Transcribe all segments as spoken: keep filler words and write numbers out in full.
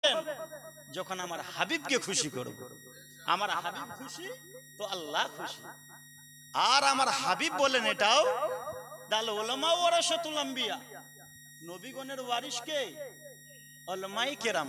যখন আমার হাবিবকে খুশি করব। আমার হাবিব খুশি তো আল্লাহ খুশি। আর আমার হাবিব বলেন এটাও, দাল উলামা ওয়ারাসাতুল আম্বিয়া, নবীগণের ওয়ারিস কে? উলামায়ে কেরাম।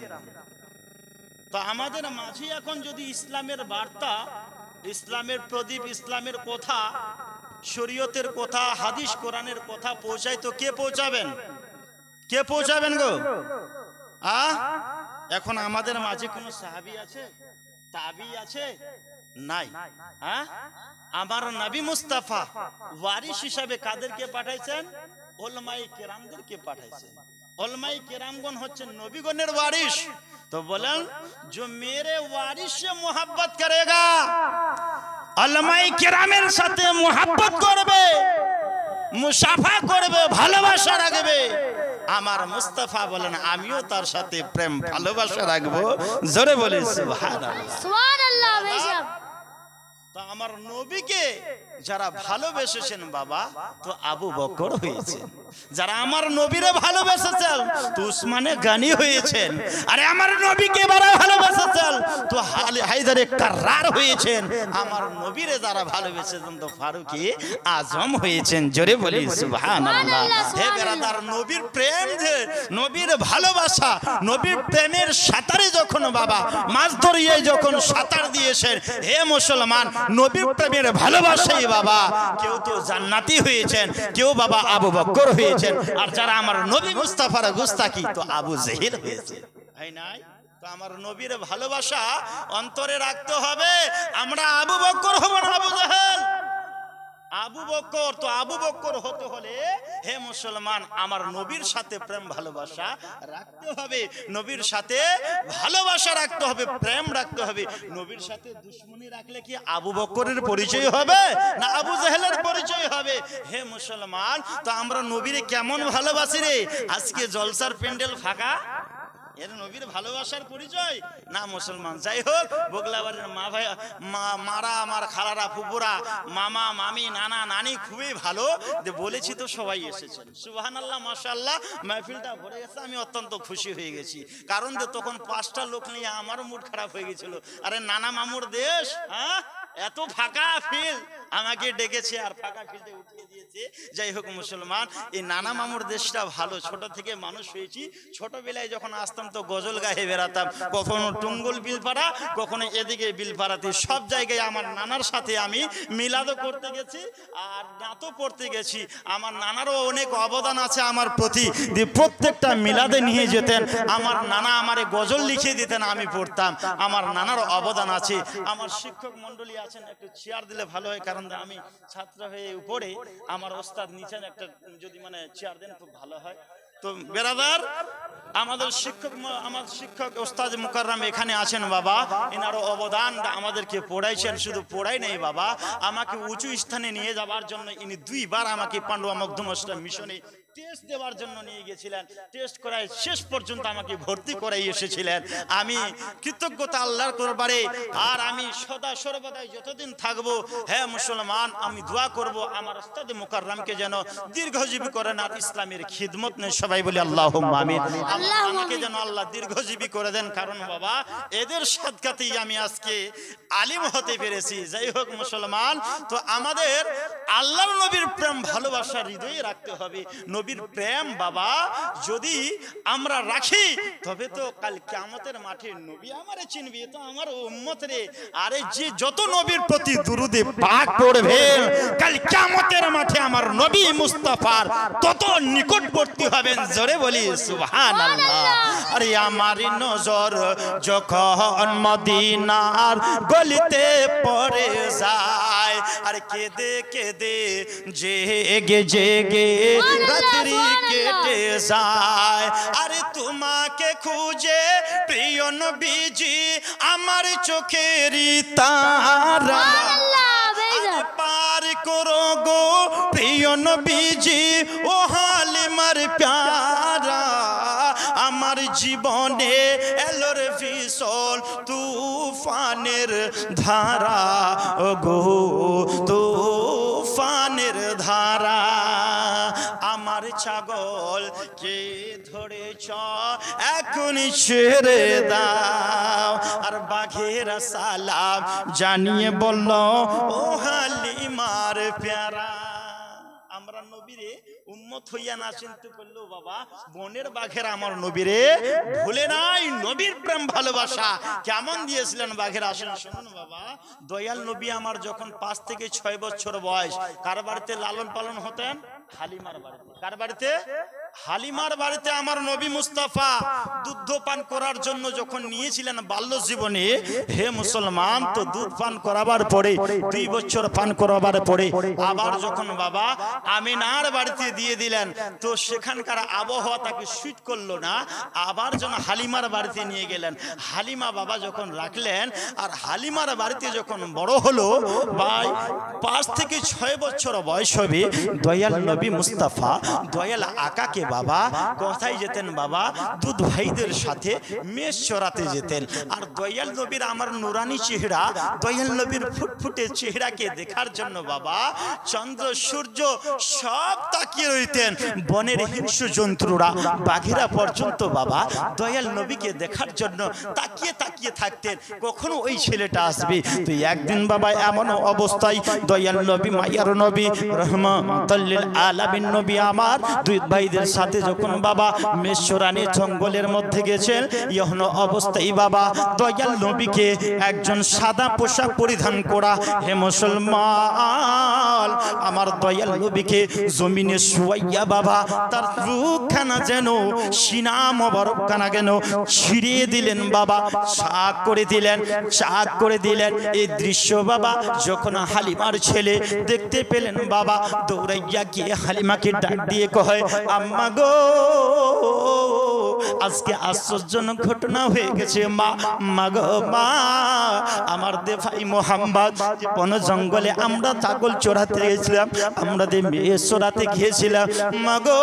তো আমাদের মাঝে এখন যদি ইসলামের বার্তা, ইসলামের প্রদীপ, ইসলামের কথা, শরীয়তের কথা, হাদিস কোরআনের কথা পৌঁছায়, তো কে পৌঁছাবেন? কে পৌঁছাবেন গো? আ এখন আমাদের মাঝে কোনো সাহাবী আছে, তাবি আছে? নাই। হ্যাঁ, আমার নবী মুস্তাফা ওয়ারিস হিসাবে কাদেরকে পাঠাইছেন? উলামায়ে কেরামদেরকে পাঠাইছেন। উলামায়ে কেরামগণ হচ্ছেন নবীগণের ওয়ারিস। तो बोलन जो मेरे वारिस से मोहब्बत करेगा, उलमाए किरामेर साथे मोहब्बत करबे, मुसाफा करबे, ভালোবাসা রাখবে, আমার মুস্তাফা বলেন আমিও তার সাথে প্রেম ভালোবাসা রাখবো। জোরে বলি সুবহানাল্লাহ, সুবহানাল্লাহ। বেশক তো আমার নবীকে যারা ভালোবেসেছেন বাবা, তো আবু বকর হয়েছেন। যারা আমার নবীরে ভালোবেসেছেন তো উসমানে গানি হয়েছেন। আরে আমার নবীকে যারা ভালোবেসেছেন তো হায়দারে কাররার হয়েছেন। আমার নবীরে যারা ভালোবেসেছেন তো ফারুকি আজম হয়েছেন। জোরে বলি সুবহানাল্লাহ। হে বেরাদার, নবীর প্রেম, যে নবীর ভালোবাসা, নবীর প্রেমের সাঁতারে যখন বাবা মাছ ধরিয়ে যখন সাঁতার দিয়েছেন, হে মুসলমান, নবীর প্রেমের ভালোবাসাই বাবা কেউ তো জান্নাতি হয়েছেন, কেউ বাবা আবু বকর হয়েছেন, আর যারা আমার নবী মুস্তাফার গুস্তাকি তো আবু জেহেল হয়েছে। তাই নাই? তো আমার নবীর ভালোবাসা অন্তরে রাখতে হবে। আমরা আবু বকর হব না আবু জেহেল। আবু বকর তো আবু বকর হতে হলে হে মুসলমান আমার নবীর সাথে প্রেম ভালোবাসা রাখতে হবে। নবীর সাথে ভালোবাসা রাখতে হবে, প্রেম রাখতে হবে। নবীর সাথে দুশমনি রাখলে কি আবু বকরের পরিচয় হবে না আবু জেহেলের পরিচয় হবে? হে মুসলমান, তো আমরা নবীরে কেমন ভালোবাসি রে? আজকে জলসার প্যান্ডেল ফাঁকা, এর নবীর ভালোবাসার পরিচয় না মুসলমান। যাই হোক, বগলাবাড়ির মা ভাই, মারা, আমার খালারা, ফুপুরা, মামা, মামি, নানা, নানি খুবই ভালো বলেছি, তো সবাই এসেছেন। সুবহানাল্লাহ, মাশাআল্লাহ, মাহফিলটা ভরে গেছে। আমি অত্যন্ত খুশি হয়ে গেছি, কারণ যে তখন পাঁচটা লোক নিয়ে আমার মুড খারাপ হয়ে গেছিল। আরে নানা মামুর দেশ, হ্যাঁ, এত ফাঁকা ফিল, আমাকে ডেকেছে আর ফাঁকা ফিল্ডে উঠিয়ে দিয়েছে। যাই হোক মুসলমান, এই নানা মামুর দেশটা ভালো। ছোট থেকে মানুষ হয়েছি, ছোটবেলায় যখন আসতাম তো গজল গায়ে বেড়াতাম, কখনো টুঙ্গল বিলপাড়া, কখনো এদিকে বিলপাড়াতে। সব জায়গায় আমার নানার সাথে আমি মিলাদও করতে গেছি আর নাতও পড়তে গেছি। আমার নানারও অনেক অবদান আছে আমার প্রতি। প্রত্যেকটা মিলাদে নিয়ে যেতেন আমার নানা, আমারে গজল লিখিয়ে দিতেন, আমি পড়তাম। আমার নানার অবদান আছে। আমার শিক্ষক মন্ডলী আছেন, একটু চেয়ার দিলে ভালো হয়, কারণ আমি ছাত্র হয়ে উপরে, আমার ওস্তাদ নিচে, একটা যদি মানে চেয়ার দেন খুব ভালো হয়। তো বেরাদার, আমাদের শিক্ষক, আমার শিক্ষক ওস্তাদ মুকাররম এখানে আছেন বাবা। এনারও অবদান, আমাদেরকে পড়াইছেন। শুধু পড়াই নেই বাবা, আমাকে উঁচু স্থানে নিয়ে যাওয়ার জন্য ইনি দুইবার আমাকে পান্ডুয়া মখদুম ইসলাম মিশনে টেস্ট দেওয়ার জন্য নিয়ে গেছিলেন। টেস্ট করায় শেষ পর্যন্ত আমাকে ভর্তি করাই এসেছিলেন। আমি কৃতজ্ঞতা আল্লাহর দরবারে। আর আমি সদা সর্বদাই যতদিন থাকবো, হ্যাঁ মুসলমান, আমি দোয়া করব আমার ওস্তাদ মুকাররমকে যেন দীর্ঘজীবী করেন আর ইসলামের খিদমত নেই। সবাই বলি আল্লাহুম্মা আমিন। আমাকে যেন আল্লাহ দীর্ঘজীবী করে দেন, কারণ বাবা এদের সাদকাতেই আমি আজকে আলিম হতে পেরেছি। যাই হোক মুসলমান, তো আমাদের আল্লাহর নবীর প্রেম ভালোবাসা হৃদয়ে রাখতে হবে। নবীর প্রেম বাবা যদি আমরা রাখি, তবে তো কাল কিয়ামতের মাঠে নবী আমারে চিনবে, তো আমার উম্মত রে। আরে যে যত নবীর প্রতি দুরুদে পাক পড়বে, কাল কিয়ামতের মাঠে আমার নবী মুস্তাফার তত নিকটবর্তী হবেন। জোরে বলি সুবহানাল্লাহ। আরে আমার নজর যখন মদিনার গলিতে পড়ে যায়, আর কেঁদে কেঁদে জেগে জেগে রাত্রি কেটে যায়। আরে তোমাকে খুঁজে প্রিয় নবীজি আমার চোখেরই তারা, পার করো গো প্রিয় নবীজি ও হালিমার প্যারা। আমার জীবনে এলোর ফিসল তুফানের ধারা, ও গো তুফানের ধারা। আমার ছাগল কে ধরেছ এখনই ছেড়ে দাও। আর বাঘেরা সালাম জানিয়ে বলল ও হালিমার প্যারা। আমরা নবীরে উম্মত হইয়া না চিনতে পারলেও বাবা বনের বাঘেরা আমার নবীরে ভুলে নাই। নবীর প্রেম ভালোবাসা কেমন দিয়েছিলেন বাঘেরা, আসেন শুনুন বাবা। দয়াল নবী আমার যখন পাঁচ থেকে ছয় বছর বয়স, কার বাড়িতে লালন পালন হতেন? হালিমার বাড়িতে। কার বাড়িতে? হালিমার বাড়িতে আমার নবী মুস্তাফা দুধ পান করার জন্য যখন নিয়েছিলেন বাল্য জীবনে, হে মুসলমান, তো দুধ পান করাবার পরে দুই বছর পান করাবার পরে আবার যখন বাবা আমিনার বাড়িতে দিয়ে দিলেন, তো সেখানকার আবহাওয়া তাকে সুইট করলো না, আবার যেন হালিমার বাড়িতে নিয়ে গেলেন। হালিমা বাবা যখন রাখলেন, আর হালিমার বাড়িতে যখন বড় হলো, ভাই পাঁচ থেকে ছয় বছর বয়স হবে, দয়াল নবী মুস্তাফা দয়াল আকাকে বাবা কোথায় যেতেন বাবা? দুধ ভাইদের সাথে মেষ চড়াতে যেতেন। আর দয়াল নবীর আমার নুরানি চেহারা, দয়াল নবীর ফুটফুটে চেহারাকে দেখার জন্য বাবা চন্দ্র সূর্য সব তাকিয়ে রইতেন। বনের হিংস্র জন্তুরা বাঘেরা পর্যন্ত বাবা দয়াল নবীকে দেখার জন্য তাকিয়ে তাকিয়ে থাকতেন, কখনো ওই ছেলেটা আসবে। তো একদিন বাবা এমন অবস্থায় দয়াল নবী মায়ার নবী রহমাতুল লিল আলামিন নবী আমার দুই ভাইদের সাথে যখন বাবা মেশ্বরানি জঙ্গলের মধ্যে গেছেন, ইহন অবস্থায় বাবা দয়াল নবীকে একজন সাদা পোশাক পরিধান করা, হে মুসলমান, আমার দয়াল নবীকে জমিনে শুয়াইয়া বাবা তার রূপখানা যেন সিনা মোবারকখানা যেন ছিঁড়িয়ে দিলেন বাবা, শাক করে দিলেন, শাক করে দিলেন। এই দৃশ্য বাবা যখন হালিমার ছেলে দেখতে পেলেন বাবা দৌড়াইয়া গিয়ে হালিমাকে ডাক দিয়ে কয়, আম্মা গো, আজকে আশ্চর্যজনক ঘটনা হয়ে গেছে মা। মা গো মা, আমার দে ভাই মোহাম্মদ বন জঙ্গলে আমরা ছাগল চড়াতে গেছিলাম, আমরা দে মেয়ে চড়াতে গিয়েছিলাম, মা গো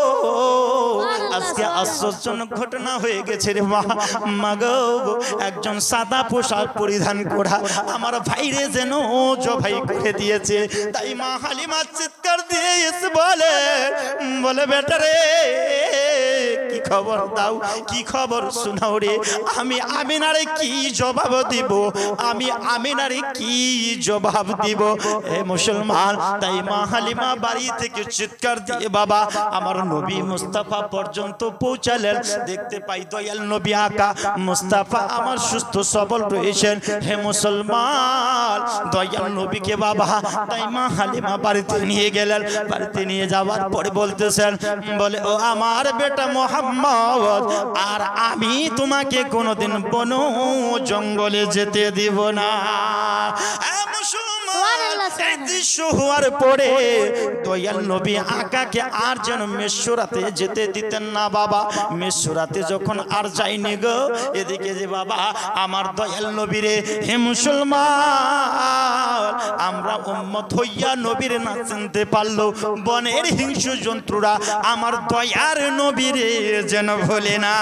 আজকে আশ্চর্যজনক ঘটনা হয়ে গেছে রে মা। মা গো, একজন সাদা পোশাক পরিধান করা আমার ভাইরে যেন জবাই করে দিয়েছে। তাই মা হালিমা চিৎকার দিয়ে এসে বলে বলে বেটা রে, কি খবর দাও, কি খবর শোনাও রে, আমি আমিনারে কি জবাব দিব, আমি আমিনারে কি জবাব দিব। হে মুসলমান, তাই মা হালিমা বাড়ি থেকে চিৎকার দিয়ে বাবা আমার নবী মুস্তাফা পর্যন্ত পৌঁছালেন। দেখতে পাই দয়াল নবী আকা মুস্তাফা আমার সুস্থ সবল রয়েছেন। হে মুসলমান, দয়াল নবীকে বাবা তাই মা হালিমা বাড়িতে নিয়ে গেলেন। বাড়িতে নিয়ে যাওয়ার পরে বলতেছেন, বলে ও আমার বেটা মোহাম্মদ, আর আমি তোমাকে কোনোদিন বন জঙ্গলে যেতে দিব না। হওয়ার পরে দয়াল নবী আকাকে আর যেন মেশ্বরাতে যেতে দিতেন না বাবা। মেশ্বরাতে যখন আর যায়নি গো, এদিকে যে বাবা আমার দয়াল নবীরে, হে মুসলমান, আমরা উম্মত হইয়া নবীরে না চিনতে পারলো, বনের হিংস্র জন্তুরা আমার দয়ার নবীরে যেন ভোলে না।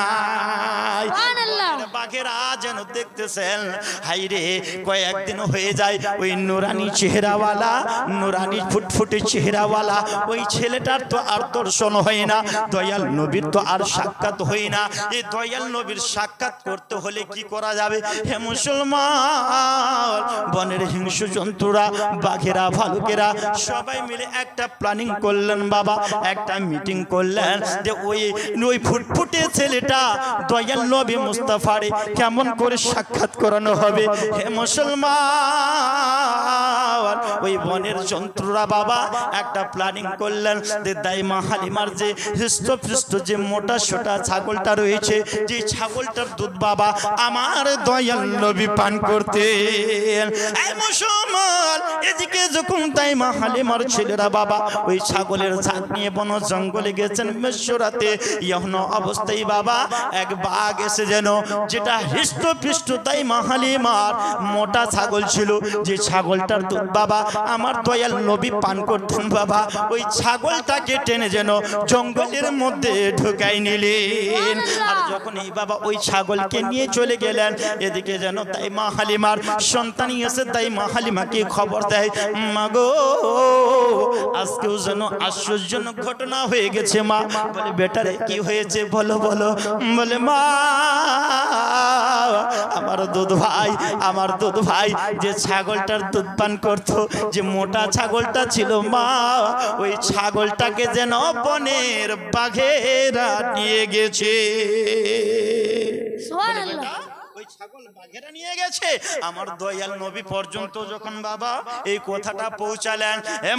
বাঘেরা যেন দেখতেছেন, হাইরে কয়েকদিন হয়ে যায় ওই নুরানি চেহারাওয়ালা, নুরানি ফুটফুটে চেহারাওয়ালা ওই ছেলেটার তো আর দর্শন হয় না, দয়াল নবীর তো আর সাক্ষাৎ হয় না। এই দয়াল নবীর সাক্ষাৎ করতে হলে কি করা যাবে? হে মুসলমান, বনের হিংস্র জন্তুরা বাঘেরা ভালুকেরা সবাই মিলে একটা প্ল্যানিং করলেন বাবা, একটা মিটিং করলেন যে ওই ওই ফুটফুটে ছেলেটা দয়াল নবী মুস্তাফারে কেমন করে সাক্ষাৎ করানো হবে। হে মুসলমান, ওই বনের জন্তুরা বাবা একটা প্ল্যানিং করলেন যে দাইমা হালিমার যে হৃষ্টপৃষ্ট যে মোটা সোটা ছাগলটা রয়েছে, যে ছাগলটার দুধ বাবা আমার দয়াল নবী পান করতেন। এই মুসলমান, এদিকে যখন দাইমা হালিমার ছেলেরা বাবা ওই ছাগলের ঝাঁক নিয়ে বন জঙ্গলে গেছেন মেশ্বরাতে, ইহন অবস্থায় বাবা এক বাঘ এসে যেন যে সেটা হৃষ্টপৃষ্ট তাই মা হালিমার মোটা ছাগল ছিল, যে ছাগলটার দুধ বাবা আমার দয়াল নবী পান করতেন বাবা। ওই ছাগলটাকে টেনে যেন জঙ্গলের মধ্যে ঢুকাই নিলেন। আর যখন এই বাবা ওই ছাগলকে নিয়ে চলে গেলেন, এদিকে যেন তাই মা হালিমার সন্তানই এসে তাই মা হালিমাকে খবর দেয়, মাগো আজকেও যেন আশ্চর্যজনক ঘটনা হয়ে গেছে মা। বলে বেটারে কি হয়েছে বলো বলো। বলে মা আমার দুধ ভাই, আমার দুধ ভাই যে ছাগলটার দুধ পান করতো, যে মোটা ছাগলটা ছিল মা, ওই ছাগলটাকে যেন বনের বাঘেরা নিয়ে গেছে। সুবহানাল্লাহ। ওই ছাগল বাঘেরা নিয়ে গেছে। আমার দয়াল নবী পর্যন্ত যখন বাবা এই কথাটা পৌঁছালেন, এ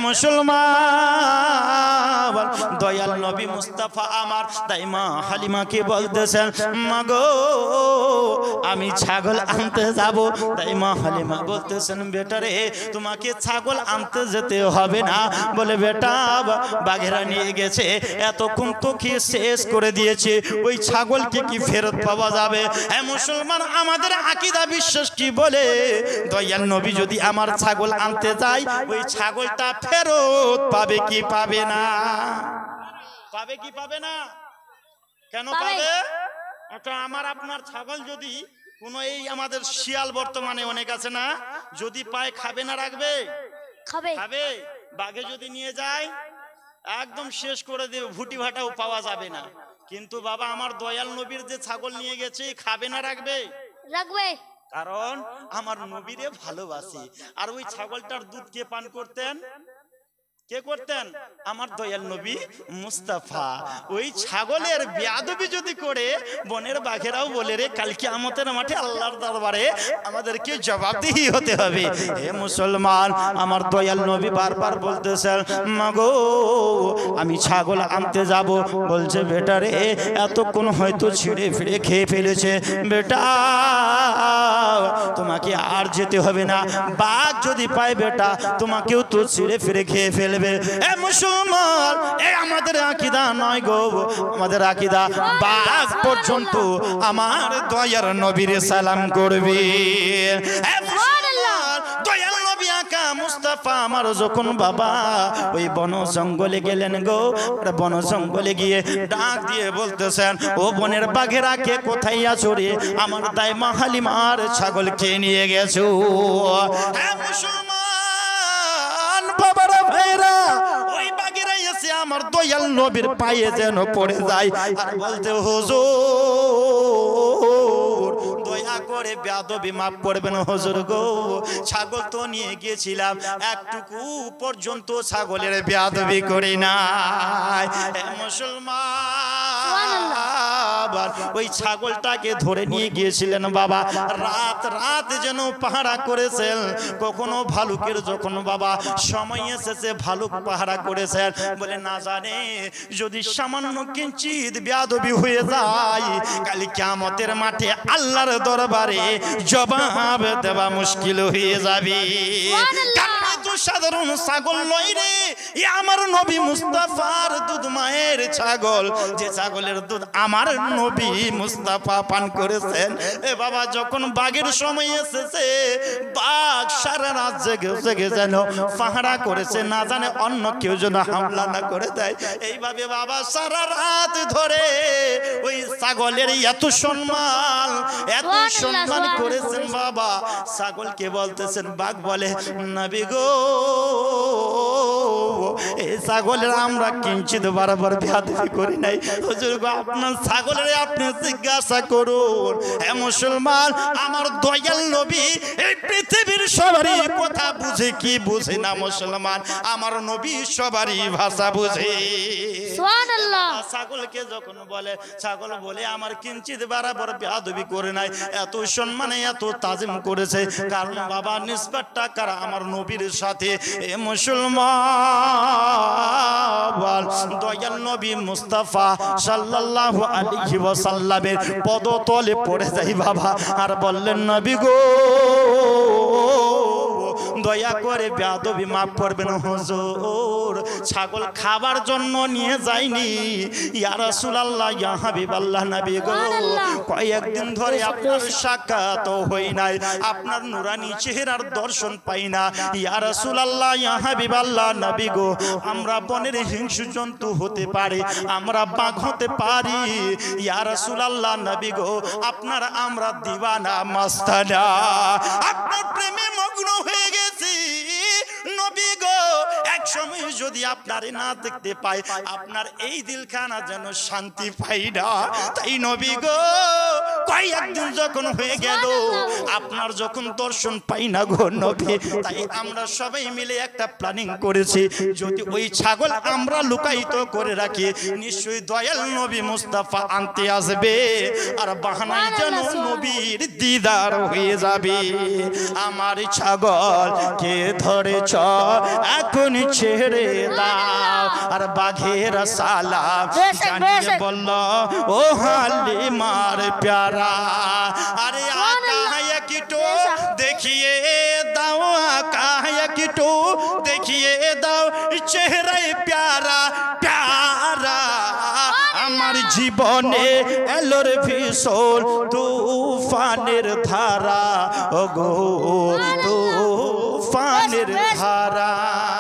মুসলমান দয়াল নবী মুস্তাফা আমার তাই মা হালিমাকে বলতেছেন, মাগো আমি ছাগল আনতে যাব। তাই মা হালিমা বলতেছেন, বেটারে তোমাকে ছাগল আনতে যেতে হবে না। বলে বেটা বাঘেরা নিয়ে গেছে, এতক্ষণ তো খেয়ে শেষ করে দিয়েছে, ওই ছাগলকে কি ফেরত পাওয়া যাবে? হ্যাঁ মুসলমান আমাদের আকীদা বিশ্বাস কি বলে, দয়াল নবী যদি আমার ছাগল আনতে যায়, ওই ছাগলটা ফেরত পাবে কি পাবে না? পাবে কি পাবে না? কেন পাবে? এটা আমার আপনার ছাগল যদি কোন এই আমাদের শিয়াল বর্তমানে অনেক আছে না, যদি পায় খাবে না রাখবে? খাবে। খাবে। বাঘে যদি নিয়ে যায় একদম শেষ করে দেবে, ভুটি ভাটাও পাওয়া যাবে না। কিন্তু বাবা আমার দয়াল নবীর যে ছাগল নিয়ে গেছে, খাবে না রাখবে? রাখবে। কারণ আমার নবীরে ভালোবাসি। আর ওই ছাগলটার দুধ কে পান করতেন? কে করতেন? আমার দয়াল নবী মুস্তাফা। ওই ছাগলের বেয়াদবি যদি করে বনের বাঘেরাও বলে রে কাল কিয়ামতের মাঠে আল্লাহর দরবারে আমাদেরকে জবাবদিহি হতে হবে। হে মুসলমান আমার দয়াল নবী বারবার বলতেছেন, মাগো আমি ছাগল আনতে যাব। বলছে বেটা রে এতক্ষণ হয়তো ছিঁড়ে ফিরে খেয়ে ফেলেছে, বেটা তোমাকে আর যেতে হবে না। বাঘ যদি পায় বেটা তোমাকেও তো ছিঁড়ে ফিরে খেয়ে ফেলবে। এ মুসলমান এ আমাদের আকীদা নয় গো, আমাদের আকীদা বাঘ পর্যন্ত আমার দয়ার নবীর সালাম করবে। এ মুসলমান দয়াল নবী আকা মুস্তাফা আমার যখন বাবা ওই বন জঙ্গলে গেলেন গো, বন জঙ্গলে গিয়ে ডাক দিয়ে বলতেছেন, ও বনের বাঘেরা কে কোথায় আছো রে? আমার দাই মা হালিমার ছাগল খেয়ে নিয়ে গেছো। এ মুসলমান বাবারা ভাইরা ওই বাঘেরা এসে আমার দয়াল নবীর পায়ে যেন পড়ে যায় আর বলতে, হুজুর দয়া করে বেয়াদবি মাফ করবেন হুজুর গো, ছাগল তো নিয়ে গিয়েছিলাম, একটুকু পর্যন্ত ছাগলের বেয়াদবি করি নাই। মুসলমান ওই ছাগলটাকে ধরে নিয়ে গিয়েছিলেন বাবা, রাত রাত যেন পাহারা করেছেন। কখনো ভালুকের যখন বাবা সময় এসেছে ভালুক পাহারা করেছেন, বলে না জানে যদি সামান্য কিঞ্চিত বেয়াদবি হয়ে যায় কাল কিয়ামতের মাঠে আল্লাহর দরবারে জবাব দেওয়া মুশকিল হয়ে যাবে। সাধারণ ছাগল নয় রে, এ আমার নবী মুস্তাফার দুধ, মায়ের ছাগল, যে ছাগলের দুধ আমার নবী মুস্তাফা পান করেছেন। এ বাবা যখন বাঘের সময় এসেছে, বাঘ সারা রাত জেগে জেগে যেন পাহারা করেছে, না জানে অন্য কেউ যেন হামলা না করে দেয়। এইভাবে বাবা সারা রাত ধরে ওই ছাগলের এত সম্মান এত সম্মান করেছেন বাবা। ছাগলকে বলতেছেন, বাঘ বলে নবী গো এই ছাগলের আমরা কিঞ্চিত বরাবর বেয়াদবি করি নাই, হুজুর গো আপনার ছাগলের আপনি জিজ্ঞাসা করুন। হে মুসলমান আমার দয়াল নবী এই পৃথিবীর সবারই কথা বুঝে কি বুঝে না? মুসলমান আমার নবী সবারই ভাষা বুঝে। সুবহানাল্লাহ। ছাগলকে যখন বলে, ছাগল বলে আমার কিঞ্চিত বরাবর বেয়াদবি করে নাই, এত সম্মানে এত তাজিম করেছে, কারণ বাবা নিসবতটা কারা আমার নবীর সাথে। এ মুসলমান দয়াল নবী মুস্তাফা সাল্লাল্লাহু আলাইহি ওয়াসাল্লামের পদতলে পড়ে যাই বাবা, আর বললেন নবী গো দয়া করে বেয়াদবি মাফ করবেন হুজুর, ছাগল খাবার জন্য নিয়ে যায়নি। ইয়া রাসূলুল্লাহ, ইয়া হাবিবাল্লাহ, নবী গো, কয়েকদিন ধরে আপনার সাক্ষাৎ হই নাই, আপনার নুরানি চেহারার দর্শন পাই না। ইয়া রাসূলুল্লাহ, ইয়া হাবিবাল্লাহ, নবী গো, আমরা বনের হিংস্র জন্তু হতে পারি, আমরা বাঘ হতে পারি। ইয়া রাসূলুল্লাহ, নবী গো, আপনার আমরা দিওয়ানা মাস্তানা, আপনার প্রেমে মগ্ন হয়ে গেছি নবী গো। এক সময় যদি আপনারে না দেখতে পাই, আপনার এই দিলখানা যেন শান্তি পাই না। তাই নবী গো, কয়েকদিন যখন হয়ে গেল আপনার যখন দর্শন পাই না গো নবী, তাই আমরা সবাই মিলে একটা প্ল্যানিং করেছি, যদি ওই ছাগল আমরা লুকায়িত করে রাখি, নিশ্চয়ই দয়াল নবী মুস্তাফা আনতে আসবে, আর বাহানায় যেন নবীর দিদার হয়ে যাবে। আমার ছাগল কে ধরেছ এখন ছেড়ে দাও। আর বাঘের সালাম জানিয়ে বলল, ও হালিমার প্যারা, আরে আকায় কিটো দেখিয়ে দাও, আকায় কিটো দেখিয়ে দাও, চেহারায় প্যারা প্যারা। আমার জীবনে এলোর ভীষণ তুফানের ধারা, ও গো তুফানের ধারা।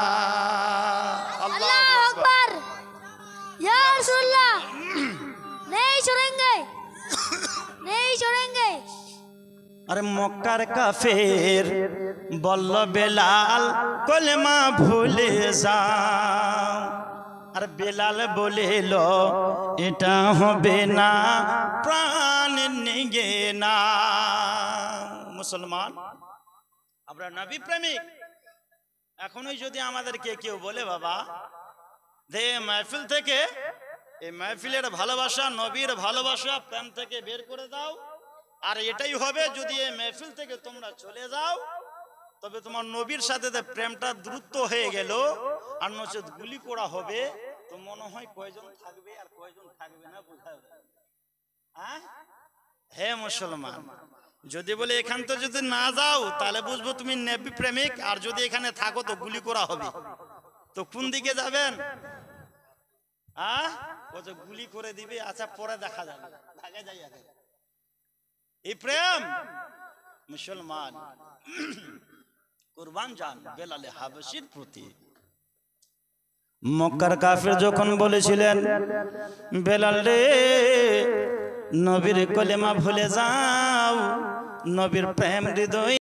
अल्लाह अकबर। या रसूलुल्लाह, नहीं छोड़ेंगे, नहीं छोड़ेंगे। আরে মক্কার কাফের বলল, বেলাল কলেমা ভুলে যাও। আর বেলাল বলিল, এটা হবে না, প্রাণ নিগে না। মুসলমান, আমরা নবী প্রেমিক। এখনই যদি আমাদেরকে কেউ বলে, বাবা দে মাহফিল থেকে, এই মাহফিলের ভালোবাসা, নবীর ভালোবাসা প্রেম থেকে বের করে দাও, আর এটাই হবে যদি এই মাহফিল থেকে তোমরা চলে যাও, তবে তোমার নবীর সাথে প্রেমটা দ্রুত হয়ে গেল, আর নচেত গুলি করা হবে, তো মনে হয় কয়জন থাকবে আর কয়জন থাকবে না বোঝা যাবে। হ্যাঁ হে মুসলমান, যদি বলে এখান তো যদি না যাও তাহলে বুঝবো তুমি নবী প্রেমিক, আর যদি এখানে থাকো তো গুলি করা হবে। তো কোন দিকে যাবেন? হ্যাঁ, ও যে গুলি করে দিবে, আচ্ছা পরে দেখা যাবে, আগে যাই আগে। এই প্রেম মুসলমান কুরবান যান বেলালে হাবশির প্রতি। মক্কার কাফের যখন বলেছিলেন, বেলাল রে নবীর কলেমা ভুলে যাও, নবীর প্রেম হৃদয়